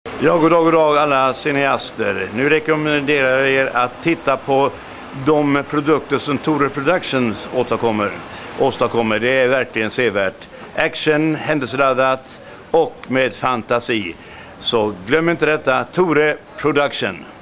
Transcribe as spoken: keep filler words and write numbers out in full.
Ja, god dag, god dag alla cineaster. Nu rekommenderar jag er att titta på de produkter som Tore Productions åstadkommer. åstadkommer. Det är verkligen sevärt. Action, händelseladdat och med fantasi. Så glöm inte detta, Tore Production.